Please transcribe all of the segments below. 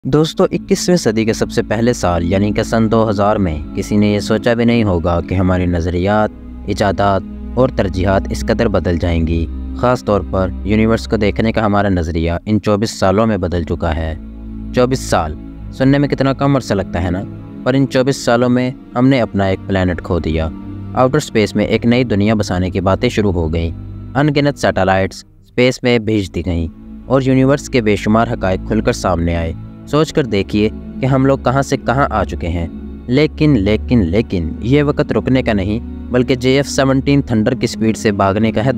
दोस्तों 21वीं सदी के सबसे पहले साल यानी कि सन 2000 में किसी ने यह सोचा भी नहीं होगा कि हमारी नज़रियात, इजादात और तरजीहात इस कदर बदल जाएंगी। ख़ास तौर पर यूनिवर्स को देखने का हमारा नज़रिया इन 24 सालों में बदल चुका है। 24 साल सुनने में कितना कम अर्सा लगता है ना, पर इन 24 सालों में हमने अपना एक प्लैनेट खो दिया। आउटर स्पेस में एक नई दुनिया बसाने की बातें शुरू हो गई। अनगिनत सैटेलाइट्स स्पेस में भेज दी गईं और यूनिवर्स के बेशुमार हक़ाइक़ खुलकर सामने आए। सोच कर देखिए कि हम लोग कहां से कहां आ चुके हैं। लेकिन ये वक्त रुकने का नहीं बल्कि JF-17 थंडर की स्पीड से भागने का है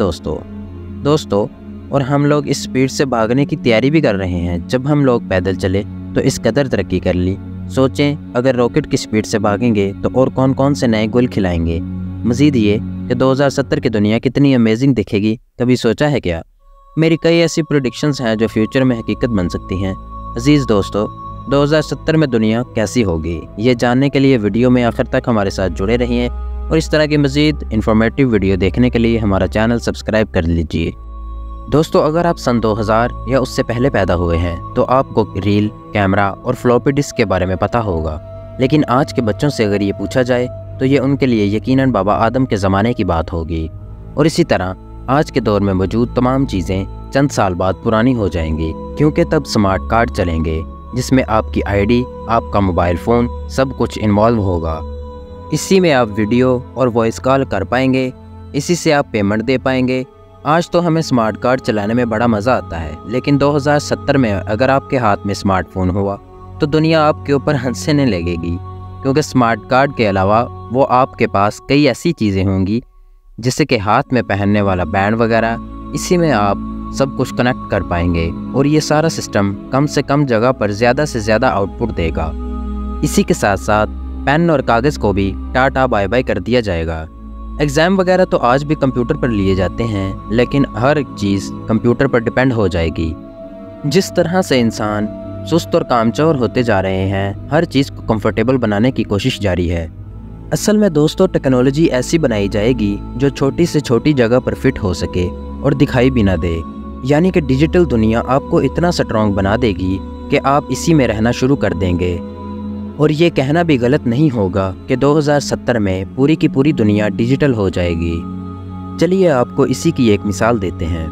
दोस्तों। और हम लोग इस स्पीड से भागने की तैयारी भी कर रहे हैं। जब हम लोग पैदल चले तो इस कदर तरक्की कर ली। सोचें अगर रॉकेट की स्पीड से भागेंगे तो और कौन कौन से नए गुल खिलाएंगे। मज़ीद ये कि 2070 की दुनिया कितनी अमेजिंग दिखेगी, कभी सोचा है क्या? मेरी कई ऐसी प्रेडिक्शंस हैं जो फ्यूचर में हकीकत बन सकती हैं। अजीज़ दोस्तों, 2070 में दुनिया कैसी होगी, ये जानने के लिए वीडियो में आखिर तक हमारे साथ जुड़े रहिए और इस तरह की मज़ीद इन्फॉर्मेटिव वीडियो देखने के लिए हमारा चैनल सब्सक्राइब कर लीजिए। दोस्तों अगर आप सन 2000 या उससे पहले पैदा हुए हैं तो आपको रील, कैमरा और फ्लॉपी डिस्क के बारे में पता होगा। लेकिन आज के बच्चों से अगर ये पूछा जाए तो ये उनके लिए यकीनन बाबा आदम के ज़माने की बात होगी। और इसी तरह आज के दौर में मौजूद तमाम चीज़ें चंद साल बाद पुरानी हो जाएंगी, क्योंकि तब स्मार्ट कार्ड चलेंगे जिसमें आपकी आईडी, आपका मोबाइल फ़ोन सब कुछ इन्वॉल्व होगा। इसी में आप वीडियो और वॉइस कॉल कर पाएंगे, इसी से आप पेमेंट दे पाएंगे। आज तो हमें स्मार्ट कार्ड चलाने में बड़ा मज़ा आता है, लेकिन 2070 में अगर आपके हाथ में स्मार्टफोन हुआ तो दुनिया आपके ऊपर हंसने लगेगी, क्योंकि स्मार्ट कार्ड के अलावा वो आपके पास कई ऐसी चीज़ें होंगी जैसे कि हाथ में पहनने वाला बैंड वगैरह। इसी में आप सब कुछ कनेक्ट कर पाएंगे और ये सारा सिस्टम कम से कम जगह पर ज़्यादा से ज़्यादा आउटपुट देगा। इसी के साथ साथ पेन और कागज़ को भी टाटा बाय बाय कर दिया जाएगा। एग्ज़ाम वगैरह तो आज भी कंप्यूटर पर लिए जाते हैं, लेकिन हर चीज़ कंप्यूटर पर डिपेंड हो जाएगी। जिस तरह से इंसान सुस्त और कामचोर होते जा रहे हैं, हर चीज़ को कंफर्टेबल बनाने की कोशिश जारी है। असल में दोस्तों टेक्नोलॉजी ऐसी बनाई जाएगी जो छोटी से छोटी जगह पर फिट हो सके और दिखाई भी ना दे। यानी कि डिजिटल दुनिया आपको इतना स्ट्रॉन्ग बना देगी कि आप इसी में रहना शुरू कर देंगे। और ये कहना भी गलत नहीं होगा कि 2070 में पूरी की पूरी दुनिया डिजिटल हो जाएगी। चलिए आपको इसी की एक मिसाल देते हैं।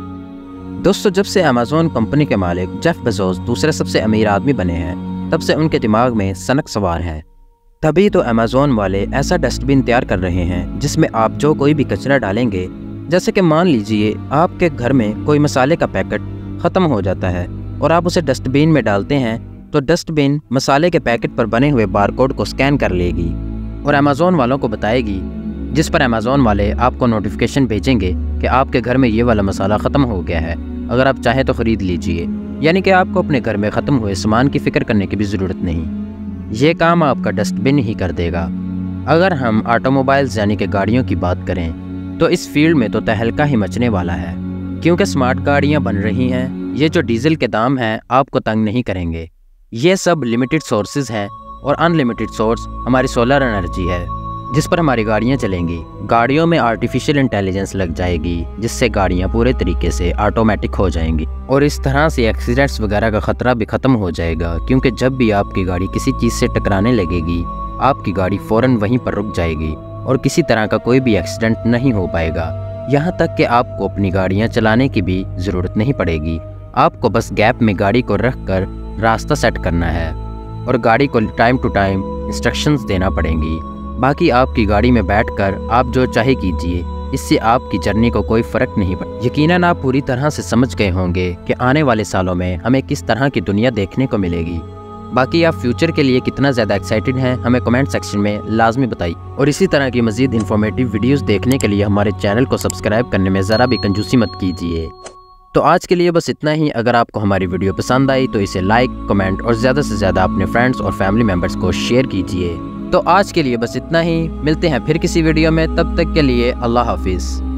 दोस्तों जब से अमेज़न कंपनी के मालिक जेफ बेज़ोस दूसरे सबसे अमीर आदमी बने हैं, तब से उनके दिमाग में सनक सवार है। तभी तो अमेज़न वाले ऐसा डस्टबिन तैयार कर रहे हैं जिसमें आप जो कोई भी कचरा डालेंगे, जैसे कि मान लीजिए आपके घर में कोई मसाले का पैकेट ख़त्म हो जाता है और आप उसे डस्टबिन में डालते हैं, तो डस्टबिन मसाले के पैकेट पर बने हुए बारकोड को स्कैन कर लेगी और अमेज़न वालों को बताएगी, जिस पर अमेज़न वाले आपको नोटिफिकेशन भेजेंगे कि आपके घर में ये वाला मसाला ख़त्म हो गया है, अगर आप चाहें तो ख़रीद लीजिए। यानी कि आपको अपने घर में ख़त्म हुए सामान की फ़िक्र करने की भी ज़रूरत नहीं, ये काम आपका डस्टबिन ही कर देगा। अगर हम ऑटोमोबाइल्स यानी कि गाड़ियों की बात करें तो इस फील्ड में तो तहलका ही मचने वाला है, क्योंकि स्मार्ट गाड़ियां बन रही हैं। ये जो डीजल के दाम हैं आपको तंग नहीं करेंगे। ये सब लिमिटेड सोर्सेज हैं और अनलिमिटेड सोर्स हमारी सोलर एनर्जी है जिस पर हमारी गाड़ियां चलेंगी। गाड़ियों में आर्टिफिशियल इंटेलिजेंस लग जाएगी जिससे गाड़ियां पूरे तरीके से ऑटोमेटिक हो जाएंगी और इस तरह से एक्सीडेंट्स वगैरह का ख़तरा भी ख़त्म हो जाएगा, क्योंकि जब भी आपकी गाड़ी किसी चीज़ से टकराने लगेगी आपकी गाड़ी फ़ौरन वहीं पर रुक जाएगी और किसी तरह का कोई भी एक्सीडेंट नहीं हो पाएगा। यहाँ तक कि आपको अपनी गाड़ियाँ चलाने की भी ज़रूरत नहीं पड़ेगी। आपको बस गैप में गाड़ी को रख कर रास्ता सेट करना है और गाड़ी को टाइम टू टाइम इंस्ट्रक्शंस देना पड़ेंगी। बाकी आपकी गाड़ी में बैठकर आप जो चाहे कीजिए, इससे आपकी जर्नी को कोई फ़र्क नहीं पड़ता। यकीनन आप पूरी तरह से समझ गए होंगे कि आने वाले सालों में हमें किस तरह की दुनिया देखने को मिलेगी। बाकी आप फ्यूचर के लिए कितना ज़्यादा एक्साइटेड हैं हमें कमेंट सेक्शन में लाजमी बताइए। और इसी तरह की मज़ीद इन्फॉर्मेटिव वीडियोस देखने के लिए हमारे चैनल को सब्सक्राइब करने में ज़रा भी कंजूसी मत कीजिए। तो आज के लिए बस इतना ही। अगर आपको हमारी वीडियो पसंद आई तो इसे लाइक, कमेंट और ज़्यादा से ज़्यादा अपने फ्रेंड्स और फैमिली मेम्बर्स को शेयर कीजिए। तो आज के लिए बस इतना ही, मिलते हैं फिर किसी वीडियो में, तब तक के लिए अल्लाह हाफिज़।